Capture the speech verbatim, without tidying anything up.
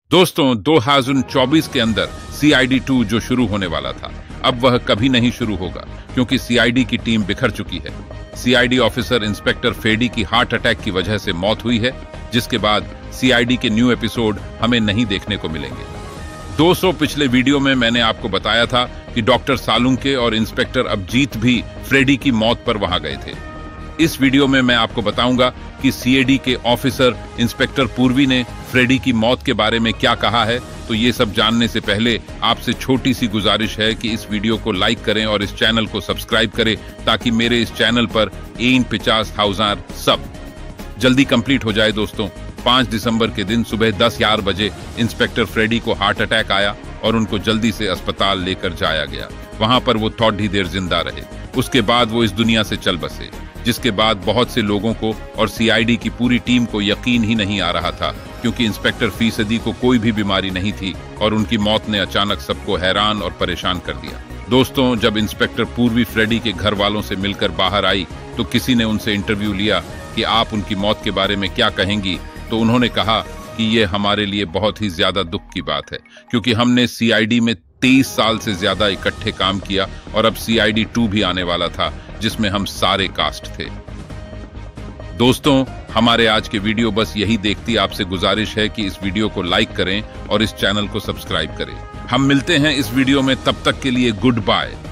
दोस्तों दो हज़ार चौबीस के अंदर सी आई डी टू जो शुरू होने वाला था, अब वह कभी नहीं शुरू होगा क्योंकि सी आई डी की टीम बिखर चुकी है। C I D officer inspector Freddy की हार्ट अटैक की वजह से मौत हुई है, जिसके बाद सी आई डी के न्यू एपिसोड हमें नहीं देखने को मिलेंगे। दो सौ पिछले वीडियो में मैंने आपको बताया था कि डॉक्टर सालुंके और इंस्पेक्टर अभिजीत भी फ्रेडी की मौत पर वहां गए थे। इस वीडियो में मैं आपको बताऊंगा कि सी आई डी के ऑफिसर इंस्पेक्टर पूर्वी ने फ्रेडी की मौत के बारे में क्या कहा है। तो ये सब जानने से पहले आपसे छोटी सी गुजारिश है कि इस वीडियो को लाइक करें और इस चैनल को सब्सक्राइब करें ताकि मेरे इस चैनल पर एन पचास हजार सब जल्दी कंप्लीट हो जाए। दोस्तों पाँच दिसंबर के दिन सुबह दस ग्यारह बजे इंस्पेक्टर फ्रेडी को हार्ट अटैक आया और उनको जल्दी से अस्पताल लेकर जाया गया। वहां पर वो थोड़ी देर जिंदा रहे, उसके बाद वो इस दुनिया से चल बसे, जिसके बाद बहुत से लोगों को और सी आई डी की पूरी टीम को यकीन ही नहीं आ रहा था क्योंकि इंस्पेक्टर फीसदी को कोई भी बीमारी नहीं थी और उनकी मौत ने अचानक सबको हैरान और परेशान कर दिया। दोस्तों जब इंस्पेक्टर पूर्वी फ्रेडी के घर वालों से मिलकर बाहर आई तो किसी ने उनसे इंटरव्यू लिया कि आप उनकी मौत के बारे में क्या कहेंगी, तो उन्होंने कहा कि ये हमारे लिए बहुत ही ज्यादा दुख की बात है क्योंकि हमने सी आई डी में तेईस साल से ज्यादा इकट्ठे काम किया और अब सी आई डी टू भी आने वाला था जिसमें हम सारे कास्ट थे। दोस्तों हमारे आज के वीडियो बस यही देखती आपसे गुजारिश है कि इस वीडियो को लाइक करें और इस चैनल को सब्सक्राइब करें। हम मिलते हैं इस वीडियो में, तब तक के लिए गुड बाय।